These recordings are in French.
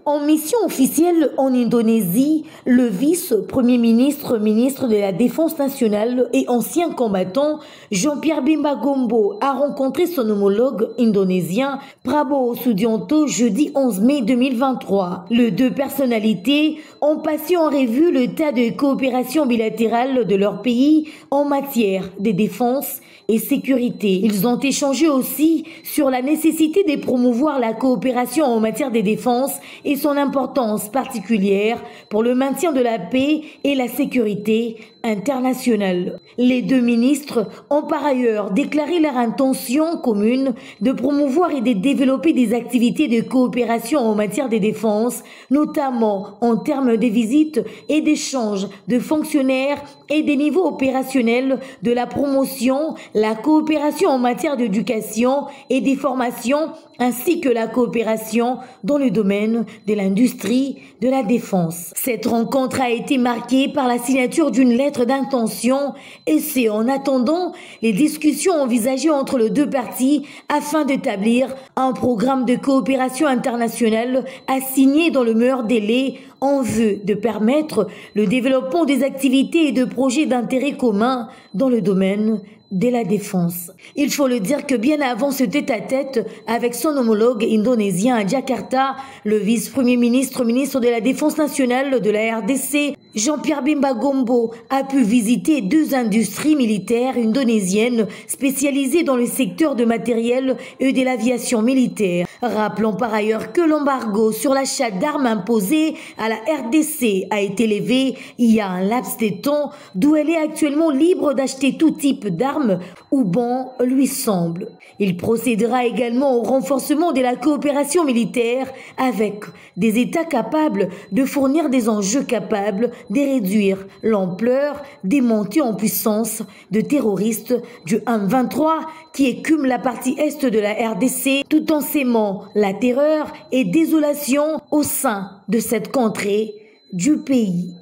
En mission officielle en Indonésie, le vice-premier ministre, ministre de la Défense nationale et ancien combattant Jean-Pierre Bemba Gombo a rencontré son homologue indonésien Prabowo Subianto jeudi 11 mai 2023. Les deux personnalités ont passé en revue le tas de coopération bilatérale de leur pays en matière de défense et sécurité. Ils ont échangé aussi sur la nécessité de promouvoir la coopération en matière de défense et son importance particulière pour le maintien de la paix et la sécurité internationale. Les deux ministres ont par ailleurs déclaré leur intention commune de promouvoir et de développer des activités de coopération en matière de défense, notamment en termes de visites et d'échanges de fonctionnaires et des niveaux opérationnels de la promotion, la coopération en matière d'éducation et des formations, ainsi que la coopération dans le domaine de l'industrie de la défense. Cette rencontre a été marquée par la signature d'une lettre d'intention et c'est en attendant les discussions envisagées entre les deux parties afin d'établir un programme de coopération internationale à signer dans le meilleur délai en vue de permettre le développement des activités et de projets d'intérêt commun dans le domaine de la défense. Il faut le dire que bien avant ce tête-à-tête avec son homologue indonésien à Jakarta, le vice-premier ministre, ministre de la Défense nationale de la RDC, Jean-Pierre Bemba Gombo, a pu visiter deux industries militaires indonésiennes spécialisées dans le secteur de matériel et de l'aviation militaire. Rappelons par ailleurs que l'embargo sur l'achat d'armes imposé à la RDC a été levé il y a un laps de temps d'où elle est actuellement libre d'acheter tout type d'armes où bon lui semble. Il procédera également au renforcement de la coopération militaire avec des États capables de fournir des enjeux capables de réduire l'ampleur des montées en puissance de terroristes du M23 qui écument la partie est de la RDC tout en sémant la terreur et désolation au sein de cette contrée du pays.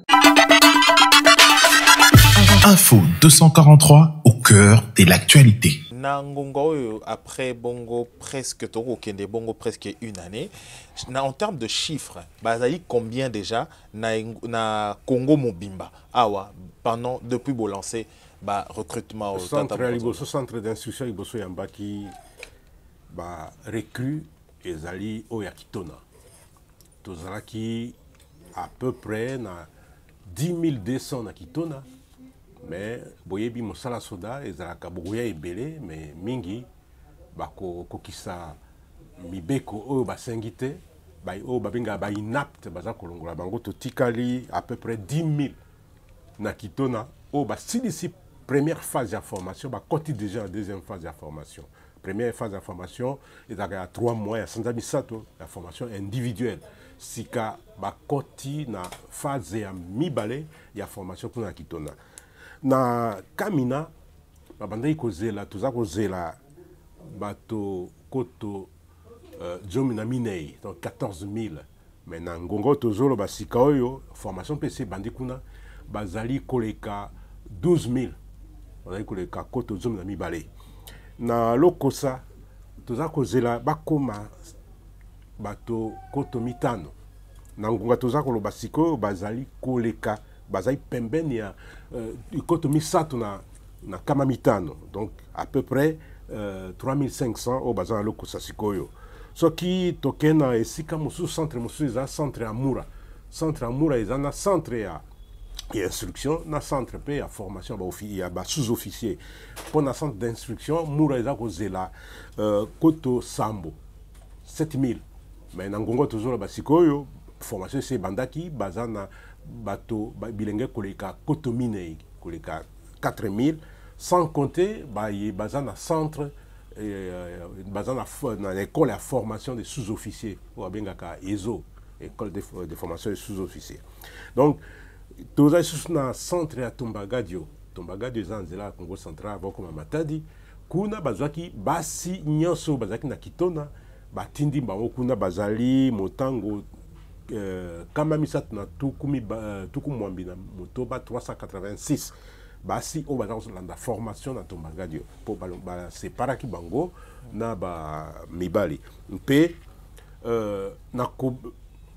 Info 243 au cœur de l'actualité. Après Bongo presque une année, en termes de chiffres, combien déjà na Congo Mobimba depuis le lancé recrutement au centre d'instruction iboso yambaki recrue ezali oyakitona tozalaki à peu près na 10 200 na kitona. Mais boyebi mosala soda ezalaka bokoya ebele mais mingi bako kokisa mibeko oyo basengi te oyo babenga ba inapte baza kolongola bango totikali à peu près 10 000 na kitona oyo basilisi première phase de formation bakoti déjà en deuxième phase de formation. Première phase de formation ezalaka ya 3 mois ya sanza misato la formation individuelle sika bakoti na phase ya mibale ya formation pour na kitona. Na Kamina, babandai kozela, toza kozela bato koto Jomina Minei, donc 14 000. Mais na Ngongo tozolo basika oyo, formation PC bandikuna, bazali koleka 12 000. Bazali koleka koto Jomina Mibale. Na Lokosa, toza kozela bakoma bato koto mitano. Na Ngonga toza kolo basika oyo, bazali koleka bazali pembeni ya ikoto misato na kama mitano, donc à peu près 3500 au bazan Lokosa sikoyo. Soki tokena esika musu centre musu eza centre Amura. Centre Amura eza na centre ya instruction, na centre pe ya formation ya sous-officier. Pour na centre d'instruction, Mura eza kozela koto Sambo 7000. Mais na Ngongo tozolo basikoyo formation c'est bandaki bazana bato bilenge koleka koto minei koleka 4000 sans compter bazana centre dans l'école de formation des sous-officiers ou abengaka ESO, école de formation des sous-officiers. Donc tous les centre à Tombagadio zanzela Congo central avant comme Matadi kuna bazaki basi nyoso bazaki na kitona batindi bango kuna bazali motango kama misat na tuku mwambi na motoba 386 basi o baza la formation na Tombagadio pour separa ki bango na ba mibali mpe na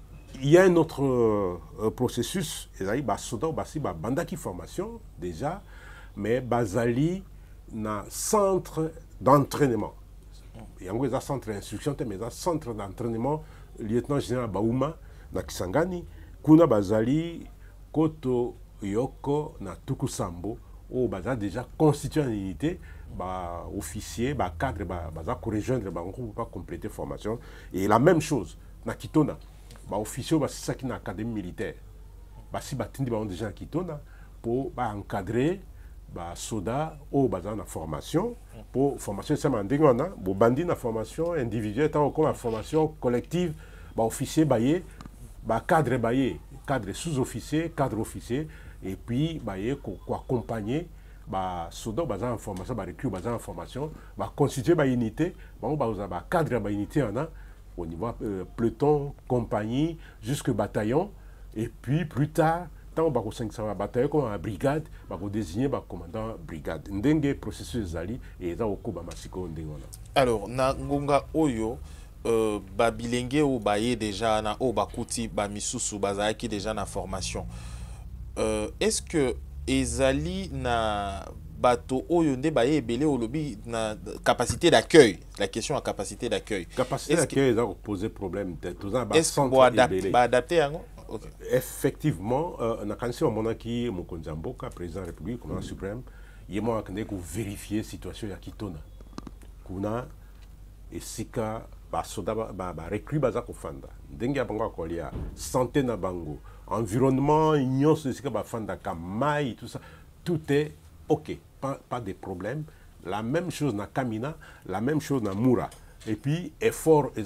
il y a un autre processus, soda basi bandaki formation déjà, mais bazali na centre d'entraînement. Il y a un centre d'instruction, mais un centre d'entraînement, lieutenant général Bauma na Kisangani, kuna bazali koto yoko na Tukusambo, où baza déjà constitué une unité, ba officier, ba cadre, baza ko rejoindre ba groupe pas compléter formation. Et la même chose na Kitona. Ba officier ba c'est ça qui na académie militaire. Ba si batindi ba déjà na Kitona pour ba encadrer ba soda au bazar na formation pour formation ça mandingo na bo bandi na formation individuelle tant comme la formation collective ba officier baye ba cadre baye cadre sous-officier cadre officier et puis baye ko accompagner ba soda bazar en formation ba recrue bazar en formation ba constituer ba unité ba cadre ba unité en a au niveau peloton, compagnie, jusque bataillon, et puis plus tard, tant que 500 bataillon comme la brigade, on désigner le commandant brigade. Ndenge processus zali et ça au Koba Masiko ndengona. Alors, na ngonga oyo babilenge ou baye déjà na o bakuti ba misusu bazaki déjà na formation. Est-ce que ezali na bato oyo nde baye ebele au lobby na capacité d'accueil, la question à capacité d'accueil. Capacité d'accueil ça poser problème tout ça ba centre ba adapter yango. Okay. Effectivement na kanisi monaki mokonzi mboka président de la République commandant suprême yemo akende ko vérifier situation ya Kitona. Kuna esika ba soda ba recrue baza ko fanda. Ndenge ya bango akolia santé na bango, environnement nyonso esika ba fanda kamai tout ça tout est OK. Pas de problème. La même chose na Kamina, la même chose na Moura. Et puis, effort, et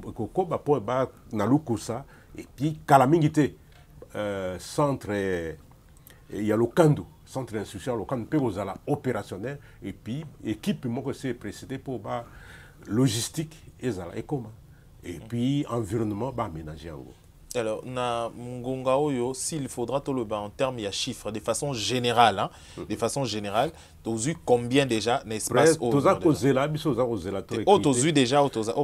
puis, Kalamingite, centre, il y a le Kandu, centre d'instruction, le Kandu, opérationnel, et puis, équipe, moi, c'est précédé pour logistique, et comment. Et puis, environnement, ménager en gros. Alors, na Ngonga Oyo, s'il faudra tout le bas en termes, il y a chiffres, de façon générale, hein, de façon générale, tu as vu combien déjà l'espace au tu as déjà,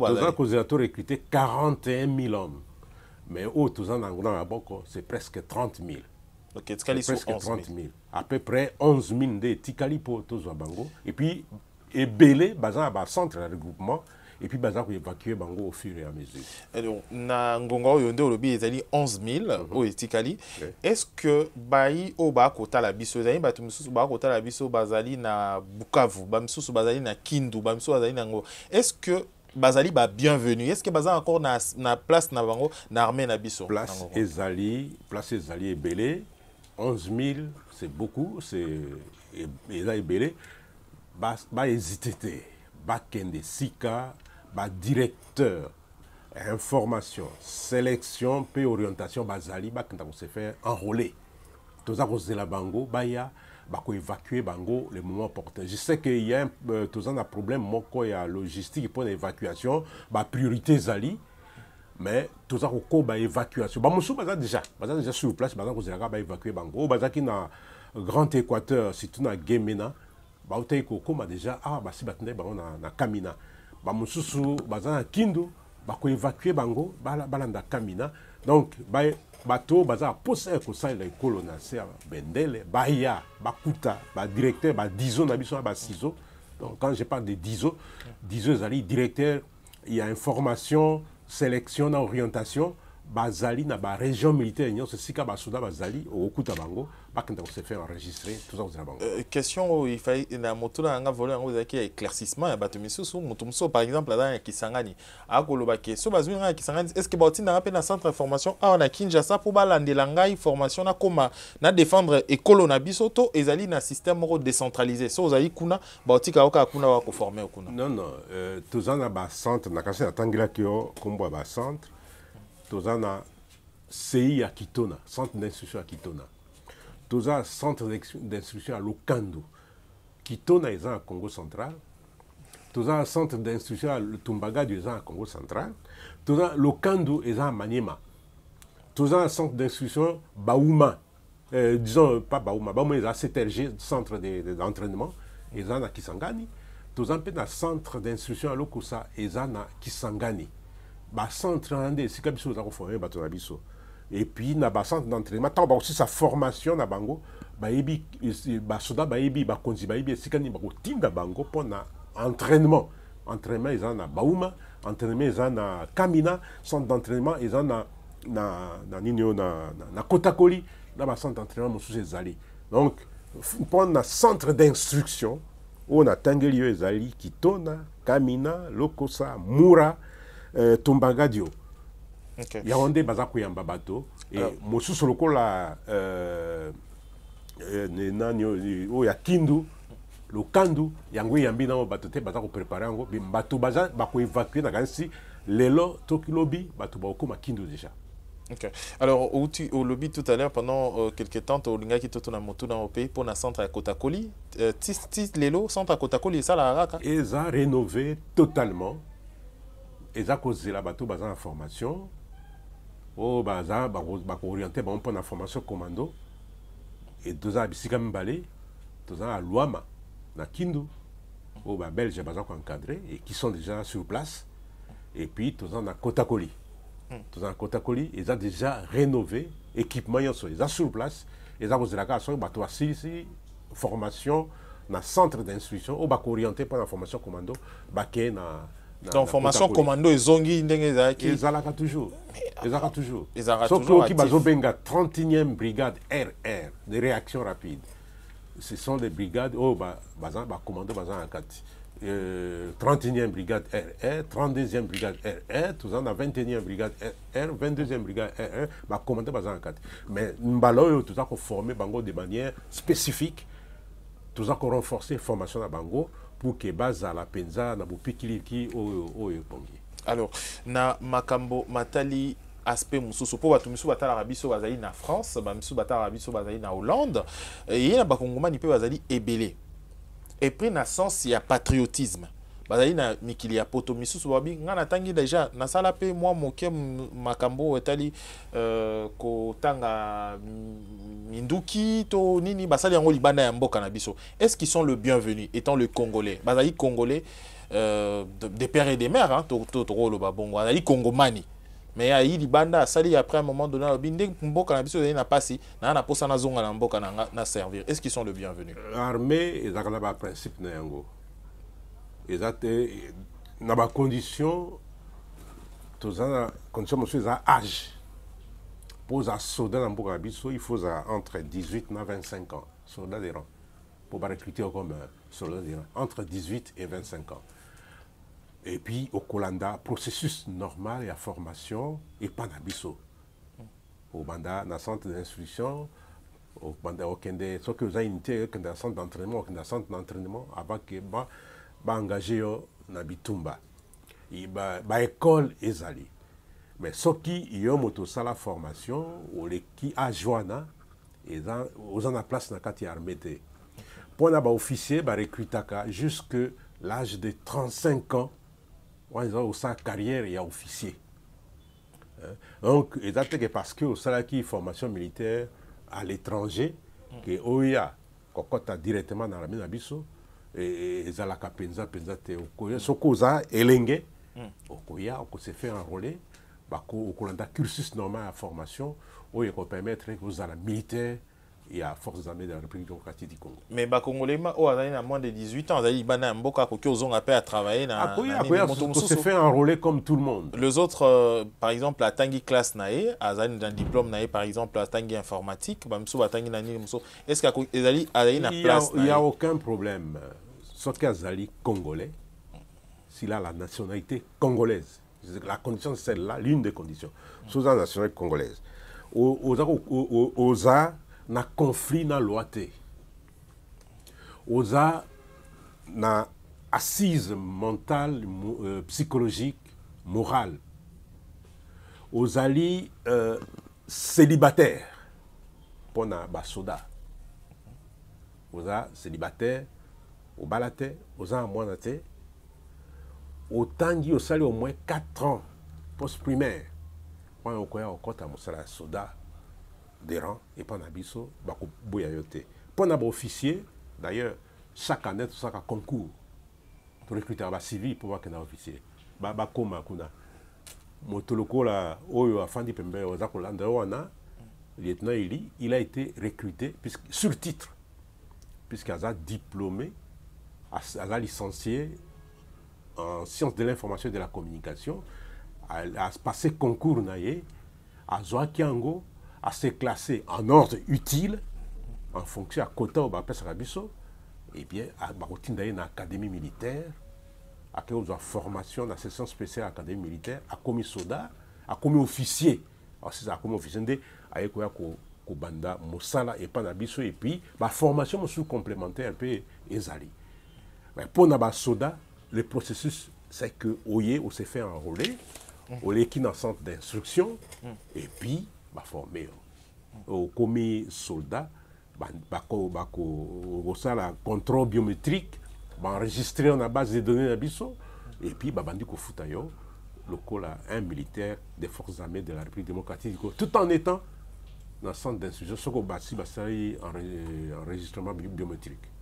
41 000 hommes. Mais au c'est presque 30 000. Ok, c'est presque 30 000. À peu près 11 000 de Tikali pour Tozabango. Et puis, et Belé, bazar à centre de regroupement. Et puis, bazar pour évacuer Bango au fur et à mesure. Alors, na Ngonga Oyo nde olobi ezali 11 000 au Tikali. Est-ce que bayi o ba kota la biso ezali batu misusu ba kota la biso bazali na Bukavu, ba misusu bazali na Kindu, ba misusu bazali na ngo. Est-ce que bazali ba bienvenue? Est-ce que bazali encore na place na bango na armée na biso? Place ezali et belé 11 000, c'est beaucoup, c'est ezali belé. Ba hésiter, ba kende sika, ba directeur information, sélection, puis orientation, bazali, ba quand on se fait enrôler. Tous à cause de la bango, baya, ba ko évacuer bango les moments opportuns. Je sais qu'il y a un problème, moi il y a logistique pour l'évacuation, ba priorité zali, mais tous à cause ba évacuation. Ba moussou baza déjà sur place, baza cause de la ba évacuer bango, baza qui na Grand Équateur, c'est tout na Gemena, ba utay ko koma déjà ba si batne ba na Kamina. Ba mususu baza Kindu ba ko évacuer bango balanda Kamina donc bato baza poser ko ça les colonnaires bendele baya bakuta ba directeur ba dizo na biso ba sizo. Donc quand je parle de dizo zali directeur il y a information sélection na orientation bazali na ba région militaire nyo c'est sika ba souda bazali au okuta bango pas quand on se fait enregistrer tout ça aux bango. Question il fallait na moto na nga voler ngo zaki éclaircissement ya bato misusu moto mso par exemple là dans Kisangani akoloba ke so bazwi na Kisangani est-ce que bauti na na centre d'information na Kinshasa pour balandela ngai formation na koma na défendre école na bisoto ezali na système moko décentralisé so ozali kuna bauti ka kuna wa ko former kuna. Non tous na ba centre na kasi atangila kio kombo ba centre tous na CI à Kitona, centre d'instruction à Kitona. Tous na centre d'instruction à Lokando. Kitona est en Congo central. Tous na centre d'instruction à Tumbaga du en Congo central. Tous na Lokando est en Maniema. Tous na centre d'instruction Baouma. Disons pas Baouma, Baouma est à CTRG, centre d'entraînement, est en Kisangani. Tous na centre d'instruction à Lokosa est en Kisangani. centre ande sika biso za ko former bato na biso. Et puis na centre d'entraînement tant ba aussi sa formation na bango ba yebi ba soda ba yebi ba konzi ba yebi sika ni ba ko tinda bango pona entraînement ils en a bauma entraînement ils en a kamina centre d'entraînement ils en a na kotakoli na ba centre d'entraînement mosusu ezali. Donc pona centre d'instruction on a tangeli ezali Kitona, Kamina, Lokosa, Mura, Tombagadio. Okay. Yaoundé baza kuyamba bato et mosusu lokola ya Kindu le Kandu yango yambi na bato te baza ko préparer yango bato baza ba ko évacuer na gansi lelo tokilobi bato ba okoma Kindu déjà. Okay. Alors, au lobby tout à l'heure, pendant quelques temps, tu as dit que tu as monté dans le pays pour un centre à Kotakoli. Lelo, centre à Kotakoli, ça la raka. Ils ont rénové totalement. Ils ont causé la bateau basant en formation. Oh, baza, orienté pour la formation commando. Et deux ans à Bissikambale, deux ans à Luama, na Kindu. Oh, Belge, baza encadré et qui sont déjà sur place. Et puis, deux ans à Kotakoli. Tous en Kotakoli, ils ont déjà rénové l'équipement, ils sont sur place, ils ont posé la question, ils ont formation dans le centre d'instruction, ils ont orienté pour la formation commando, donc formation commando, ils ont toujours. Ils ont toujours. Sauf que qui ont 31e brigade RR, de réaction rapide. Ce sont des brigades, commando, 31e brigade RR, 32e brigade RR, tout ça, on a 21e brigade RR, 22e brigade RR, bah commandé bazan 4. Mais mbalo tout ça qu'on formé bango de manière spécifique, tout ça qu'on renforcé formation à bango pour que base à la penza na bupikiliki o pongi. Alors, na makambo matali aspect mususu po batu misu batala rabiso bazali na France, ba misu batala rabiso bazali na Hollande, et na bakongomani pe bazali ebele. Et puis na sens il y a patriotisme. Bazali na mikili ya poto misusu babi ngana tangi déjà na sala pe moi moke makambo etali ko tanga minduki to nini basali yango libanda ya mboka na biso. Est-ce qu'ils sont le bienvenu étant le Congolais? Bazali Congolais des pères et des mères hein to lo babongo. Bazali Congomani. Mais ya yi libanda sali après un moment donné binde mboka na biso na pasi na posa na zonga na mboka na servir. Est-ce qu'ils sont le bienvenu? L'armée est dans le principe na yango. Dans la condition tous en condition monsieur à âge. Pour un soldat dans mboka na biso, il faut entre 18 et 25 ans, soldat des rangs. Pour recruter comme soldat des rangs entre 18 et 25 ans. Et puis, au Kolanda, processus normal et à formation, et pas d'abisso. Au banda, dans le centre d'instruction, au banda, au kende, ce que vous avez unité, dans le centre d'entraînement, avant que bah engagé na bitumba. Il ba école ezali. Mais ce qui y a moto sala formation, ou les qui a joana, et aux en a place na kati armée. Pour na ba officier, ba recrutaka jusque l'âge de 35 ans. Ils ont sa carrière et officier. Donc, c'est parce que au Salaki formation militaire à l'étranger, que OIA, quand tu as directement dans la mine abisso, et ils ont la penza te okoya, sokoza elenge, okoya, on s'est fait enrôler, au cursus normal à formation, où il peut permettre aux la militaire et à forces armées de la République démocratique du Congo. Mais les Congolais, à moins de 18 ans, ils ont à travailler dans on s'est fait enrôler comme tout le monde. Les autres, par exemple, la Tangi classe nae, un diplôme nae, par exemple, la Tangi informatique, est-ce qu'il y a une place? Il n'y a aucun problème. Sauf qu'il y a congolais, s'il a la nationalité congolaise. La condition, c'est celle-là, l'une des conditions. Sous la nationalité congolaise. Aux na conflit na loi te. Oza na assise mentale, psychologique, morale. Ozali célibataire pour na basoda. Oza célibataire, au balate, oza moinate. Otangi osali au moins 4 ans post-primaire. Quand on koya okota mosala soda des rangs et pas nabiso bako boyayote. Pour un officier, d'ailleurs, chaque année, tout ça a concours pour recruter un civil pour voir qu'il y a un officier. Bakoma kuna. Motolokola Oyo Afandi Pembe Ozakolanda Wana, lieutenant Eli, il a été recruté sur titre, puisqu'il a diplômé, a licencié en sciences de l'information et de la communication, a passé concours naïe, a Zoakiango, a s'est classé en ordre utile, en fonction à Kota ou Bapesarabiso, et bien, à Barotindaï dans l'académie militaire, à cause de la formation dans la section spéciale de l'académie militaire, à commis soldat, à commis officier. Alors, c'est ça, commis officier, à Ekoya Kobanda, Mosala et Panabiso, et puis, la formation sous complémentaire, un peu, Ezali. Mais pour les soldats, le processus, c'est que Oye, on s'est fait enrôler, on est qui dans le centre d'instruction, et puis, on va former. Au commis soldat, le contrôle biométrique, enregistré dans la base de données d'Abisso, et puis bandi ko futayo, le un militaire des forces armées de la République démocratique, tout en étant dans le centre d'instruction, ce qu'on bâtit, enregistrement biométrique.